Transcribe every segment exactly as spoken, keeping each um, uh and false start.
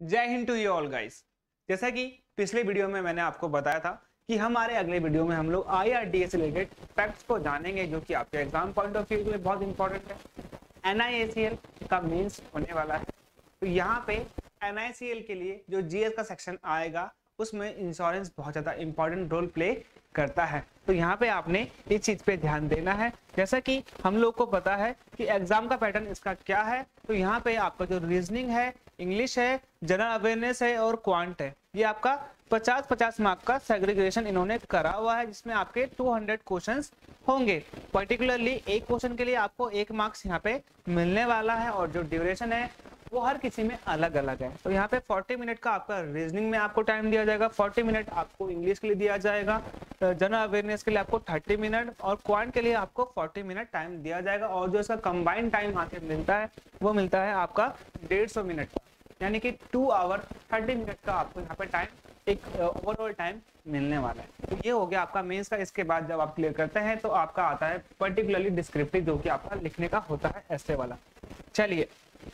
जय हिंद to you all guys. जैसा कि पिछले वीडियो में मैंने आपको बताया था कि हमारे अगले वीडियो में हम लोग आईआरडीए से रिलेटेड फैक्ट्स को जानेंगे जो कि आपके एग्जाम पॉइंट ऑफ व्यू के लिए बहुत इंपॉर्टेंट है। एनआईएसीएल का मेंस होने वाला है, तो यहाँ पे एनआईसीएल के लिए जो जीएस का सेक्शन आएगा उसमें इंश्योरेंस बहुत ज्यादा इंपॉर्टेंट रोल प्ले करता है। तो यहाँ पे आपने इस चीज पे ध्यान देना है। जैसा कि हम लोग को पता है कि एग्जाम का पैटर्न इसका क्या है, तो यहाँ पे आपका जो रीजनिंग है, इंग्लिश है, जनरल अवेयरनेस है और क्वांट है, ये आपका पचास पचास मार्क का सेग्रीगेशन इन्होंने करा हुआ है, जिसमें आपके दो सौ क्वेश्चंस होंगे। पर्टिकुलरली एक क्वेश्चन के लिए आपको एक मार्क्स यहाँ पे मिलने वाला है और जो ड्यूरेशन है वो हर किसी में अलग अलग है। तो यहाँ पे चालीस मिनट का आपका रीजनिंग में आपको टाइम दिया जाएगा, चालीस मिनट आपको इंग्लिश के लिए दिया जाएगा, जनरल अवेयरनेस के लिए आपको तीस मिनट और क्वांट के लिए आपको चालीस मिनट टाइम दिया जाएगा। और जो इसका कंबाइंड टाइम आके मिलता है वो मिलता है आपका डेढ़ सौ मिनट का, यानी कि टू आवर थर्टी मिनट का आपको यहाँ पे टाइम एक ओवरऑल टाइम मिलने वाला है। तो ये हो गया आपका मेंस का। इसके बाद जब आप क्लियर करते हैं तो आपका आता है पर्टिकुलरली डिस्क्रिप्टिव, जो कि आपका लिखने का होता है ऐसे वाला। चलिए,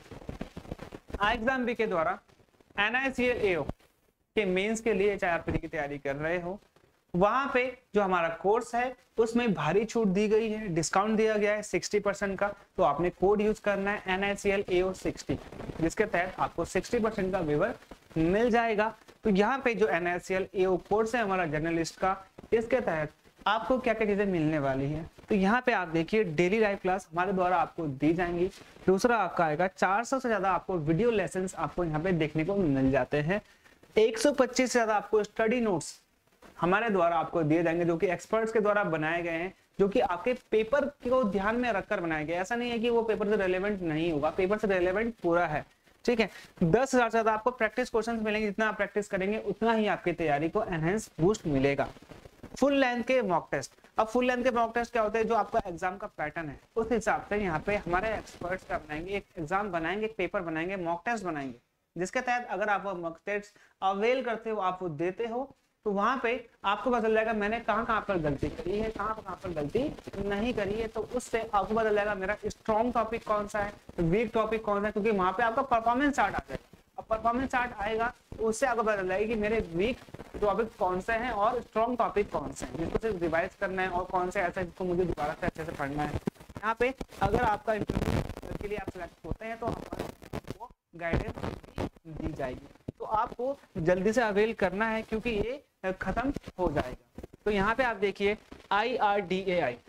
एग्जाम बी के द्वारा एनआईसीएल एओ के मेंस के लिए चाहे आप की तैयारी कर रहे हो, वहां पे जो हमारा कोर्स है उसमें भारी छूट दी गई है, डिस्काउंट दिया गया है साठ परसेंट का। तो आपने कोड यूज करना है N I C L A O sixty, जिसके तहत आपको साठ परसेंट का वेवर मिल जाएगा। तो यहाँ पे जो N I C L A O course है हमारा जर्नलिस्ट का, इसके तहत आपको क्या क्या चीजें मिलने वाली है। तो यहाँ पे आप देखिए, डेली लाइव क्लास हमारे द्वारा आपको दी जाएंगी। दूसरा आपका आएगा चार सौ से ज्यादा आपको वीडियो लेसन्स आपको यहाँ पे देखने को मिल जाते हैं। एक सौ पच्चीस से ज्यादा आपको स्टडी नोट्स हमारे द्वारा आपको दिए जाएंगे, जो कि एक्सपर्ट्स के द्वारा बनाए गए हैं, जो कि आपके पेपर को ध्यान में रखकर बनाए गए। ऐसा नहीं है कि वो पेपर से रेलेवेंट नहीं होगा, पेपर से रेलेवेंट पूरा है, ठीक है। दस हजार से ज्यादा आपको प्रैक्टिस क्वेश्चंस मिलेंगे। जितना आप प्रैक्टिस करेंगे उतना ही आपकी तैयारी को एनहेंस बूस्ट मिलेगा। फुल लेंथ के मॉक टेस्ट, अब फुल लेंथ के मॉक टेस्ट क्या होते हैं, जो आपका एग्जाम का पैटर्न है उस हिसाब से यहाँ पे हमारे एक्सपर्ट्स क्या बनाएंगे, एक एग्जाम बनाएंगे, एक पेपर बनाएंगे, मॉक टेस्ट बनाएंगे, जिसके तहत अगर आप वो मॉक टेस्ट अवेल करते हो, आप वो देते हो, तो वहां पे आपको पता चल जाएगा मैंने कहाँ कहाँ पर गलती करी है, कहाँ कहाँ पर गलती नहीं करी है। तो उससे आपको पता चल जाएगा मेरा स्ट्रॉन्ग टॉपिक कौन सा है, वीक टॉपिक कौन सा है, क्योंकि वहां पे आपका परफॉर्मेंस चार्ट आ जाएगा। अब परफॉर्मेंस चार्ट आएगा तो उससे आपको पता चल जाएगा कि मेरे वीक टॉपिक कौन से हैं और स्ट्रॉन्ग टॉपिक कौन से हैं, जिसको सिर्फ रिवाइज करना है, और कौन से ऐसा जिसको मुझे दोबारा से अच्छे से पढ़ना है। यहाँ पे अगर आपका इंटरव्यू के लिए आप सिलेक्ट होते हैं तो आपको गाइडेंस दी जाएगी। तो आपको जल्दी से अवेल करना है क्योंकि ये खत्म हो जाएगा। तो यहाँ पे आप देखिए आई आर डी ए आई,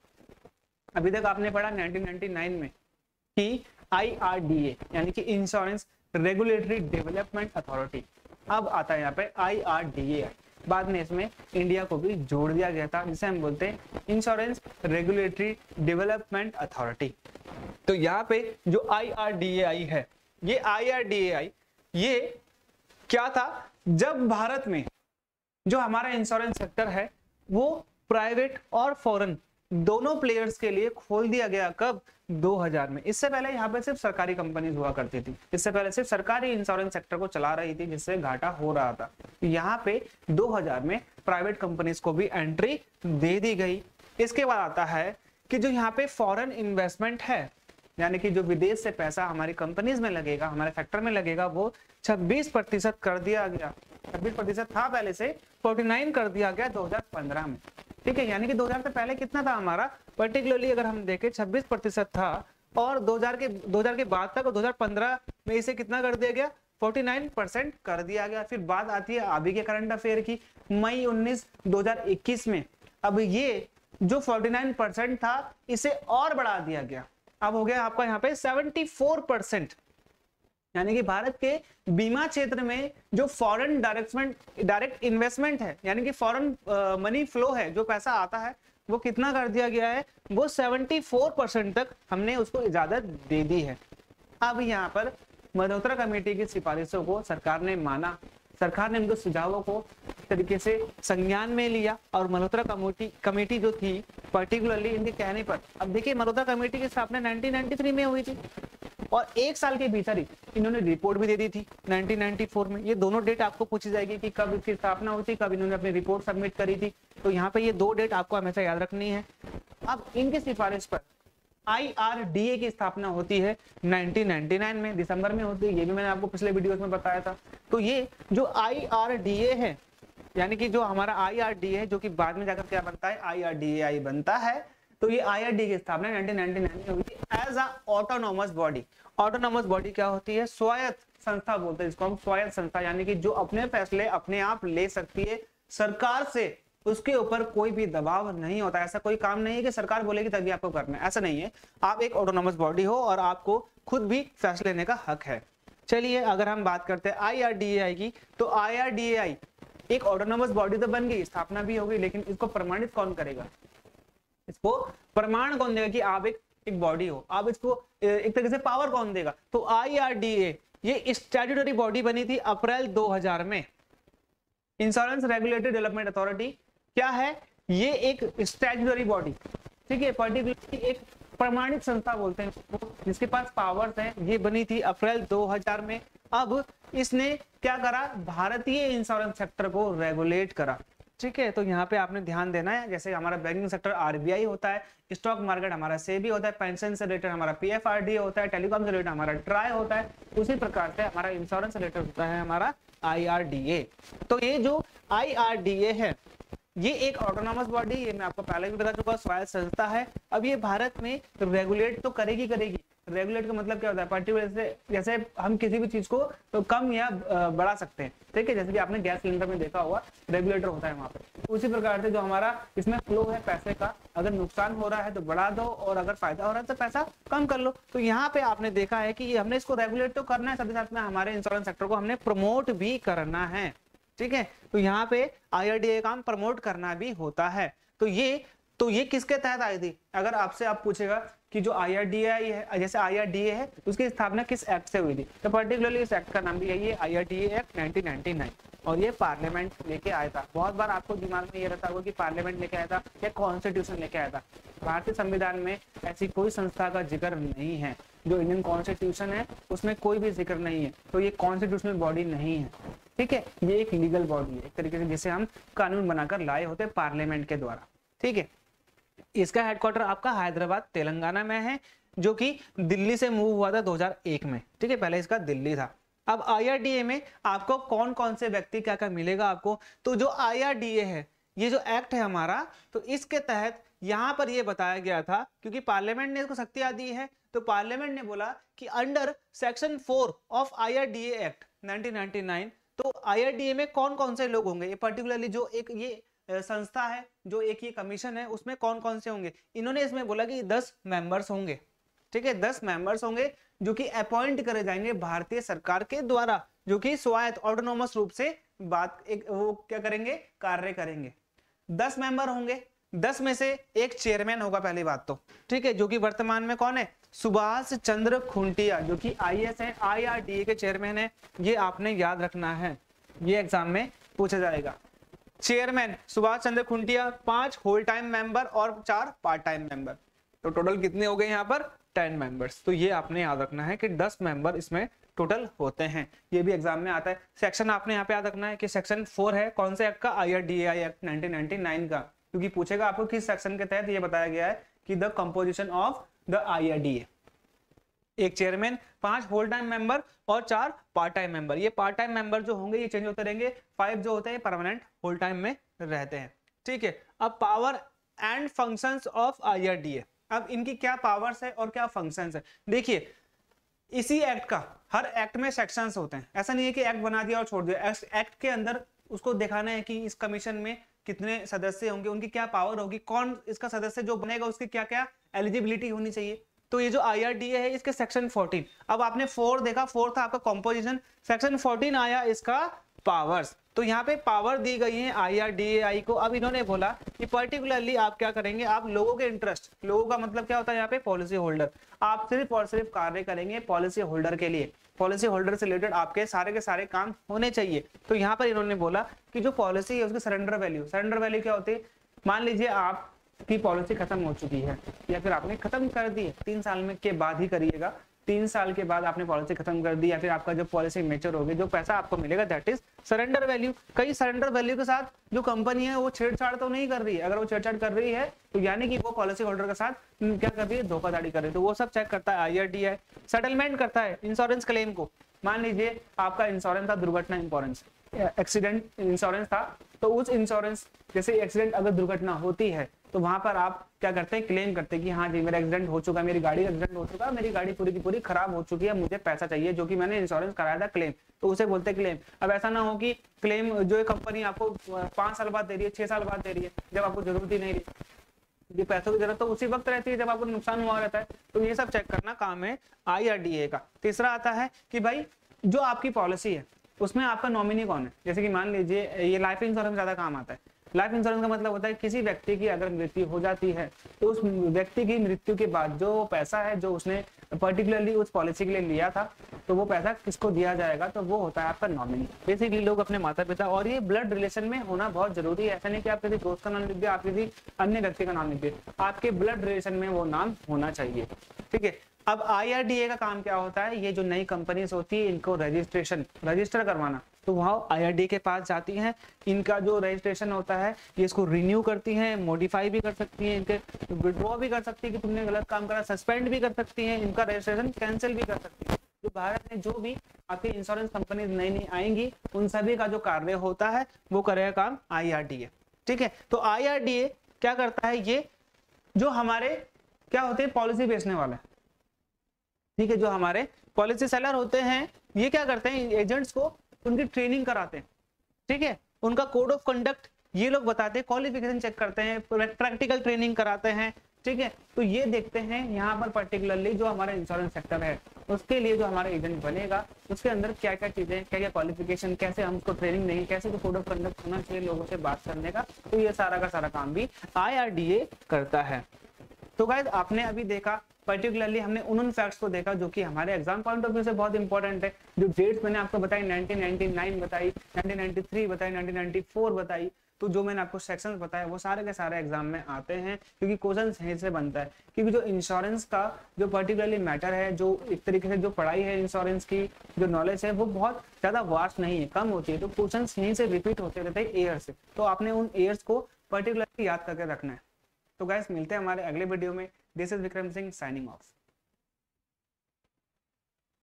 अभी तक आपने पढ़ा नाइनटीन नाइंटी नाइन में कि आई आर डी ए यानी कि इंश्योरेंस रेगुलेटरी डेवलपमेंट अथॉरिटी, अब आता है यहाँ पे आई आर डी ए आई। बाद में इसमें इंडिया को भी जोड़ दिया गया था, जिसे हम बोलते हैं इंश्योरेंस रेगुलेटरी डेवलपमेंट अथॉरिटी। तो यहाँ पे जो आई आर डी ए आई है, ये आई आर डी ए आई ये क्या था, जब भारत में जो हमारा इंश्योरेंस सेक्टर है वो प्राइवेट और फॉरेन दोनों प्लेयर्स के लिए खोल दिया गया। कब? दो हज़ार में। इससे पहले यहाँ पे सिर्फ सरकारी कंपनीज हुआ करती थी, इससे पहले सिर्फ सरकारी इंश्योरेंस सेक्टर को चला रही थी, जिससे घाटा हो रहा था। यहाँ पे दो हज़ार में प्राइवेट कंपनीज को भी एंट्री दे दी गई। इसके बाद आता है कि जो यहाँ पे फॉरेन इन्वेस्टमेंट है, यानी कि जो विदेश से पैसा हमारी कंपनीज में लगेगा, हमारे सेक्टर में लगेगा, वो छब्बीस प्रतिशत कर दिया गया। छब्बीस प्रतिशत था पहले से, उनचास कर दिया गया दो हज़ार पंद्रह में, ठीक है। यानी कि दो हज़ार से पहले कितना था हमारा, पर्टिकुलरली अगर हम देखें छब्बीस प्रतिशत था, और दो हज़ार के दो हज़ार के बाद तक दो हज़ार पंद्रह में इसे कितना कर दिया गया, उनचास परसेंट कर दिया गया। फिर बात आती है अभी के करंट अफेयर की, मई उन्नीस दो हज़ार इक्कीस में अब ये जो उनचास परसेंट था इसे और बढ़ा दिया गया, अब हो गया आपका यहाँ पे चौहत्तर परसेंट। यानी कि भारत के बीमा क्षेत्र में जो फॉरेन डायरेक्टमेंट डायरेक्ट इन्वेस्टमेंट है, यानी कि फॉरेन मनी फ्लो है, जो पैसा आता है, वो कितना कर दिया गया है, वो चौहत्तर परसेंट तक हमने उसको इजाजत दे दी है। अब यहाँ पर मल्होत्रा कमेटी की सिफारिशों को सरकार ने माना, सरकार ने उनके सुझावों को तरीके से संज्ञान में लिया, और मल्होत्रा कमेटी कमेटी जो थी पर्टिकुलरली इनके कहने पर, अब देखिए मल्होत्रा कमेटी की स्थापना नाइनटीन नाइंटी थ्री में हुई थी और एक साल के भीतर ही इन्होंने रिपोर्ट भी दे दी थी नाइनटीन नाइंटी फोर में। ये दोनों डेट आपको पूछी जाएगी कि कब इसकी स्थापना हुई थी, कब इन्होंने अपनी रिपोर्ट सबमिट करी थी। तो यहाँ पे ये दो डेट आपको हमेशा याद रखनी है। अब इनकी सिफारिश पर आई आर डी ए की स्थापना होती है नाइनटीन नाइंटी नाइन में, दिसंबर में होती है। ये भी मैंने आपको पिछले वीडियोस में बताया था। तो ये जो आई आर डी ए है, यानी कि जो हमारा आई आर डी ए है, जो कि बाद में जाकर क्या बनता है, आई आर डी ए आई बनता है। तो ये आई आर डी ए की स्थापना नाइनटीन नाइंटी नाइन में हुई थी as a autonomous body. Autonomous body क्या होती है, स्वायत्त संस्था बोलते हैं इसको हम, स्वायत्त संस्था, यानी कि जो अपने फैसले अपने आप ले सकती है, सरकार से उसके ऊपर कोई भी दबाव नहीं होता। ऐसा कोई काम नहीं है कि सरकार बोलेगी तभी आपको करना है, ऐसा नहीं है। आप एक ऑटोनोमस बॉडी हो और आपको खुद भी फैसले लेने का हक है। चलिए अगर हम बात करते हैं आई आर डी ए आई की, तो आई आर डी ए आई एक ऑटोनोमस बॉडी तो बन गई, स्थापना भी हो गई, लेकिन इसको प्रमाणित कौन करेगा, इसको प्रमाण कौन देगा कि आप एक एक बॉडी हो, आप इसको एक तरीके से पावर कौन देगा। तो आई आर डी ए ये स्टैट्यूटरी बॉडी बनी थी अप्रैल दो हज़ार में। इंश्योरेंस रेगुलेटरी डेवलपमेंट अथॉरिटी क्या है, ये एक स्टैट्यूटरी बॉडी, ठीक है, पर्टिकुलरली एक प्रमाणित संस्था बोलते हैं इसको, जिसके पास पावर्स है। ये बनी थी अप्रैल दो हज़ार में। अब इसने क्या करा, भारतीय इंश्योरेंस सेक्टर को रेगुलेट करा, ठीक है। तो यहाँ पे आपने ध्यान देना है, जैसे हमारा banking sector R B I होता है, स्टॉक मार्केट हमारा सेबी होता है, पेंशन से रिलेटेड हमारा P F R D A होता है, टेलीकॉम से रिलेटेड हमारा ट्राई होता है, उसी प्रकार से हमारा इंश्योरेंस से रिलेटेड होता है हमारा आई आर डी ए। तो ये जो आई आर डी ए है, ये एक ऑटोनॉमस बॉडी, ये मैं आपको पहले भी बता चुका, स्वायत्त संस्था है। अब ये भारत में रेगुलेट तो करेगी करेगी रेगुलेट का मतलब क्या होता है, पर्टिकुलर से जैसे हम किसी भी चीज को तो कम या बढ़ा सकते हैं, ठीक है। जैसे कि आपने गैस सिलेंडर में देखा होगा, रेगुलेटर होता है वहां पे। उसी प्रकार से जो हमारा इसमें फ्लो है पैसे का, अगर नुकसान हो रहा है तो बढ़ा दो, और अगर फायदा हो रहा है तो पैसा कम कर लो। तो यहाँ पे आपने देखा है कि हमने इसको रेगुलेट तो करना है, साथ ही साथ में हमारे इंश्योरेंस सेक्टर को हमने प्रमोट भी करना है, ठीक है। तो यहाँ पे आई आर डी ए काम प्रमोट करना भी होता है। तो ये तो ये किसके तहत आई थी, अगर आपसे आप पूछेगा कि जो आई आर डी ए आई है, जैसे आई आर डी ए है, उसकी स्थापना किस एक्ट से हुई थी, तो पर्टिकुलरली इस एक्ट का नाम भी यही है, I R D A act nineteen ninety nine. और ये पार्लियामेंट लेके आया था। बहुत बार आपको दिमाग में ये रहता होगा कि पार्लियामेंट लेके आया था या कॉन्स्टिट्यूशन लेके आया था। भारतीय संविधान में ऐसी कोई संस्था का जिक्र नहीं है, जो इंडियन कॉन्स्टिट्यूशन है उसमें कोई भी जिक्र नहीं है। तो ये कॉन्स्टिट्यूशनल बॉडी नहीं है, ठीक है, ये एक लीगल बॉडी है, एक तरीके से जिसे हम कानून बनाकर लाए होते हैं पार्लियामेंट के द्वारा, ठीक है। इसका हेडक्वार्टर आपका हैदराबाद तेलंगाना में है, जो कि दिल्ली से मूव हुआ था दो हज़ार एक में, ठीक है, पहले इसका दिल्ली था। अब आई आर डी ए में आपको कौन कौन से व्यक्ति क्या क्या मिलेगा आपको, तो जो आई आर डी ए है, ये जो एक्ट है हमारा, तो इसके तहत यहाँ पर ये बताया गया था, क्योंकि पार्लियामेंट ने इसको शक्तियां दी है, तो पार्लियामेंट ने बोला कि under section four of I R D A act nineteen ninety nine, तो आई आर डी ए में कौन कौन से लोग होंगे, ये पर्टिकुलरली जो एक ये संस्था है, जो एक ये कमीशन है, उसमें कौन कौन से होंगे। इन्होंने इसमें बोला कि दस मेंबर्स होंगे, ठीक है, दस मेंबर्स होंगे जो कि अपॉइंट करे जाएंगे भारतीय सरकार के द्वारा, जो कि स्वायत्त ऑटोनोमस रूप से बात एक वो क्या करेंगे, कार्य करेंगे। दस मेंबर होंगे, दस में से एक चेयरमैन होगा पहली बात तो, ठीक है, जो कि वर्तमान में कौन है, सुभाष चंद्र खुंटिया, जो कि आई एस है आई आर डी ए के चेयरमैन है। ये आपने याद रखना है, ये एग्जाम में पूछा जाएगा। चेयरमैन सुभाष चंद्र खुंटिया, पांच होल टाइम मेंबर और चार पार्ट टाइम मेंबर, तो टोटल कितने हो गए यहाँ पर, टेन मेंबर्स। तो ये आपने याद रखना है कि दस मेंबर इसमें टोटल होते हैं, ये भी एग्जाम में आता है। सेक्शन आपने यहाँ पे याद रखना है कि सेक्शन फोर है कौन से एक्ट का, I R D A I act nineteen ninety nine का, क्योंकि पूछेगा आपको किस सेक्शन के तहत ये बताया गया है कि the composition of the I R D A. एक चेयरमैन, पांच होल टाइम मेंबर और चार पार्ट टाइम मेंबर। ये पार्ट टाइम मेंबर जो होंगे ये चेंज होते रहेंगे, फाइव जो होते हैं परमानेंट होल टाइम में रहते हैं, ठीक है। अब power and functions of I R D A, अब इनकी क्या पावर्स है और क्या फंक्शंस है। देखिए इसी एक्ट का, हर एक्ट में सेक्शंस होते हैं, ऐसा नहीं है कि एक्ट बना दिया और छोड़ दिया। एक्ट के अंदर उसको दिखाना है कि इस कमीशन में कितने सदस्य होंगे, उनकी क्या पावर होगी, कौन इसका सदस्य जो बनेगा उसकी क्या क्या एलिजिबिलिटी होनी चाहिए। तो ये जो आई आर डी ए है इसके सेक्शन फोर्टीन, अब आपने फोर देखा, फोर था आपका कॉम्पोजिशन, सेक्शन फोर्टीन आया इसका पावर्स। तो यहाँ पे पावर दी गई है आई आर डी ए आई को। अब इन्होंने बोला कि पर्टिकुलरली आप क्या करेंगे, आप लोगों के इंटरेस्ट, लोगों का मतलब क्या होता है यहाँ पे, पॉलिसी होल्डर, आप सिर्फ और सिर्फ कार्य करेंगे पॉलिसी होल्डर के लिए, पॉलिसी होल्डर से रिलेटेड आपके सारे के सारे काम होने चाहिए। तो यहाँ पर इन्होंने बोला कि जो पॉलिसी है उसकी सरेंडर वैल्यू, सरेंडर वैल्यू क्या होती है, मान लीजिए आपकी पॉलिसी खत्म हो चुकी है या फिर आपने खत्म कर दी है, तीन साल में के बाद ही करिएगा, तीन साल के बाद आपने पॉलिसी खत्म कर दी या फिर आपका जो पॉलिसी मेच्योर होगी, जो पैसा आपको मिलेगा दैट इज सरेंडर वैल्यू। कई सरेंडर वैल्यू के साथ जो कंपनी है वो छेड़छाड़ तो नहीं कर रही है। अगर वो छेड़छाड़ कर रही है तो यानी कि वो पॉलिसी होल्डर के साथ क्या कर रही है, धोखाधड़ी कर रही है। तो वो सब चेक करता है I R D A. Settlement करता है इंश्योरेंस क्लेम को। मान लीजिए आपका इंश्योरेंस था दुर्घटना इंश्योरेंस, एक्सीडेंट इंश्योरेंस था, तो उस इंश्योरेंस जैसे एक्सीडेंट अगर दुर्घटना होती है तो वहां पर आप क्या करते हैं, क्लेम करते हैं कि हाँ जी मेरा एक्सीडेंट हो चुका है, मेरी गाड़ी एक्सीडेंट हो चुका है, मेरी गाड़ी पूरी की पूरी खराब हो चुकी है, मुझे पैसा चाहिए जो कि मैंने इंश्योरेंस कराया था, क्लेम। तो उसे बोलते हैं क्लेम। अब ऐसा ना हो कि क्लेम जो कंपनी आपको पांच साल बाद दे रही है, छह साल बाद दे रही है, जब आपको जरूरत ही नहीं रही। पैसों की जरूरत तो उसी वक्त रहती है जब आपको नुकसान हुआ रहता है। तो ये सब चेक करना काम है आई आर डी ए का। तीसरा आता है कि भाई जो आपकी पॉलिसी है उसमें आपका नॉमिनी कौन है। जैसे कि मान लीजिए ये लाइफ इंश्योरेंस ज्यादा काम आता है। लाइफ इंश्योरेंस का मतलब होता है किसी व्यक्ति की अगर मृत्यु हो जाती है तो उस व्यक्ति की मृत्यु के बाद जो पैसा है जो उसने पर्टिकुलरली उस पॉलिसी के लिए लिया था तो वो पैसा किसको दिया जाएगा, तो वो होता है आपका नॉमिनी। बेसिकली लोग अपने माता पिता, और ये ब्लड रिलेशन में होना बहुत जरूरी है। ऐसा नहीं कि आप किसी दोस्त का नाम लिख दिया, आप किसी अन्य व्यक्ति का नाम लिख दिए, आपके ब्लड रिलेशन में वो नाम होना चाहिए। ठीक है। अब आई आर डी ए का काम क्या होता है, ये जो नई कंपनीज होती है इनको रजिस्ट्रेशन रजिस्टर करवाना, तो वहाँ आई आर डी ए के पास जाती हैं। इनका जो रजिस्ट्रेशन होता है ये इसको रिन्यू करती हैं, मॉडिफाई भी कर सकती हैं, इनके विड्रॉ भी कर सकती है कि तुमने गलत काम करा, सस्पेंड भी कर सकती हैं, इनका रजिस्ट्रेशन कैंसिल भी कर सकती है। जो भारत में जो भी आपकी इंश्योरेंस कंपनीज नई नई आएंगी उन सभी का जो कार्य होता है वो करेगा काम आई आर डी ए। ठीक है। तो आई आर डी ए क्या करता है, ये जो हमारे क्या होते हैं पॉलिसी बेचने वाले, ठीक है, जो हमारे पॉलिसी सेलर होते हैं ये क्या करते हैं, एजेंट्स को उनकी ट्रेनिंग कराते हैं। ठीक है। उनका कोड ऑफ कंडक्ट ये लोग बताते हैं, क्वालिफिकेशन चेक करते हैं, प्रैक्टिकल ट्रेनिंग कराते हैं। ठीक है। तो ये देखते हैं यहाँ पर पर्टिकुलरली जो हमारा इंश्योरेंस सेक्टर है उसके लिए जो हमारा एजेंट बनेगा उसके अंदर क्या क्या चीजें, क्या क्या क्वालिफिकेशन, कैसे हम उसको ट्रेनिंग देंगे, कैसे तो कोड ऑफ कंडक्ट होना चाहिए लोगों से बात करने का। तो ये सारा का सारा काम भी आई आर डी ए करता है। तो गाइस आपने अभी देखा पर्टिकुलरली हमने उन उन फैक्ट्स को देखा जो कि हमारे एग्जाम पॉइंट ऑफ व्यू से बहुत इंपॉर्टेंट है। जो डेट्स मैंने आपको बताई नाइनटीन नाइंटी नाइन बताई, नाइनटीन नाइंटी थ्री बताई, नाइनटीन नाइंटी फोर बताई, तो जो मैंने आपको सेक्शंस बताया वो सारे के सारे एग्जाम में आते हैं क्योंकि क्वेश्चन यहीं से बनता है। क्योंकि जो इंश्योरेंस का जो पर्टिकुलरली मैटर है, जो एक तरीके से जो पढ़ाई है इंश्योरेंस की, जो नॉलेज है वो बहुत ज्यादा वास्ट नहीं है, कम होती है। तो क्वेश्चन यहीं से रिपीट होते रहते हैं ईयर से, तो आपने उन ईयर्स को पर्टिकुलरली याद करके रखना है। तो गाइस मिलते हैं हमारे अगले वीडियो में। This is Vikram Singh signing of.